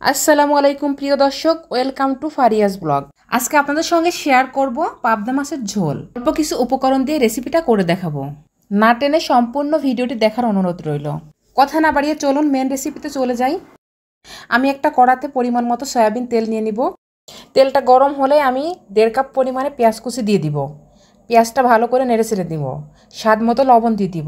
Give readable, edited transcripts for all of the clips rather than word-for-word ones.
আসসালামু আলাইকুম প্রিয় দর্শক, ওয়েলকাম টু ফারিয়াস ব্লগ। আজকে আপনাদের সঙ্গে শেয়ার করব পাবদা মাছের ঝোল। অল্প কিছু উপকরণ দিয়ে রেসিপিটা করে দেখাবো। না টেনে সম্পূর্ণ ভিডিওটি দেখার অনুরোধ রইল। কথা না বাড়িয়ে চলুন মেন রেসিপিতে চলে যাই। আমি একটা কড়াতে পরিমাণ মতো সয়াবিন তেল নিয়ে নিব। তেলটা গরম হলে আমি 1.5 কাপ পরিমাণে পেঁয়াজ কুচি দিয়ে দিব। পেঁয়াজটা ভালো করে নেড়ে চেড়ে দিব। স্বাদ মতো লবণ দিয়ে দিব।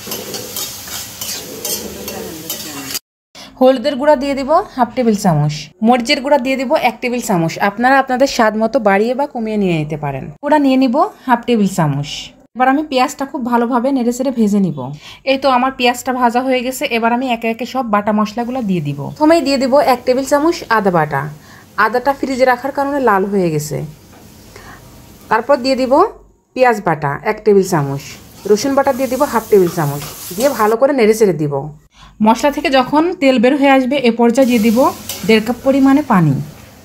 হলুদের গুঁড়া দিয়ে দিব 1/2 টেবিল চামচ। মরিচের গুঁড়া দিয়ে দিব 1 টেবিল চামচ। আপনারা আপনাদের স্বাদ মতো বাড়িয়ে বা কমিয়ে নিয়ে নিতে পারেন। গুঁড়া নিয়ে নিব 1/2 টেবিল চামচ। এবার আমি পেঁয়াজটা খুব ভালোভাবে নেড়ে চেড়ে ভেজে নিব। এই তো আমার পেঁয়াজটা ভাজা হয়ে গেছে। এবার আমি একে একে সব বাটা মশলাগুলো দিয়ে দিব। প্রথমেই দিয়ে দিব 1 টেবিল চামচ আদা বাটা। আদাটা ফ্রিজে রাখার কারণে লাল হয়ে গেছে। তারপর দিয়ে দিব পেঁয়াজ বাটা 1 টেবিল চামচ। রসুন বাটা দিয়ে দিব 1/2 টেবিল চামচ। দিয়ে ভালো করে নেড়ে চেড়ে দিব। মশলা থেকে যখন তেল বের হয়ে আসবে এ পর্যায়ে দিয়ে দিব 1.5 কাপ পরিমাণে পানি।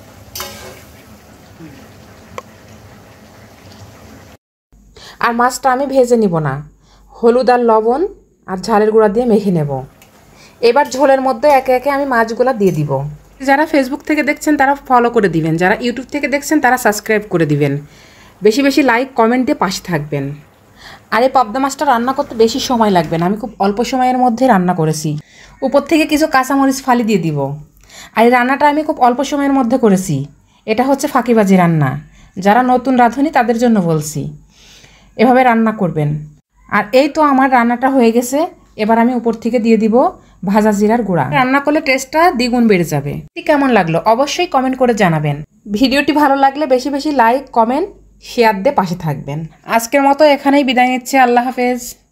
আর মাছটা আমি ভেজে নিব না, হলুদ আর লবণ আর ঝালের গুঁড়া দিয়ে মেখে নেব। এবার ঝোলের মধ্যে একে একে আমি মাছগুলো দিয়ে দিব। যারা ফেসবুক থেকে দেখছেন তারা ফলো করে দিবেন, যারা ইউটিউব থেকে দেখছেন তারা সাবস্ক্রাইব করে দিবেন। বেশি বেশি লাইক কমেন্ট দিয়ে পাশে থাকবেন। আর এই পাবদা মাছটা রান্না করতে বেশি সময় লাগবে না, আমি খুব অল্প সময়ের মধ্যে রান্না করেছি। উপর থেকে কিছু কাঁচামরিচ ফালি দিয়ে দিব। আর এই রান্নাটা আমি খুব অল্প সময়ের মধ্যে করেছি। এটা হচ্ছে ফাঁকিবাজি রান্না, যারা নতুন রাঁধুনি তাদের জন্য বলছি, এভাবে রান্না করবেন। আর এই তো আমার রান্নাটা হয়ে গেছে। এবার আমি উপর থেকে দিয়ে দিব ভাজা জিরার গুঁড়া। রান্না করলে টেস্টটা দ্বিগুণ বেড়ে যাবে। কেমন লাগলো অবশ্যই কমেন্ট করে জানাবেন। ভিডিওটি ভালো লাগলে বেশি বেশি লাইক কমেন্ট শেয়ার দিয়ে পাশে থাকবেন। আজকের মতো এখানেই বিদায় নিচ্ছি। আল্লাহ হাফেজ।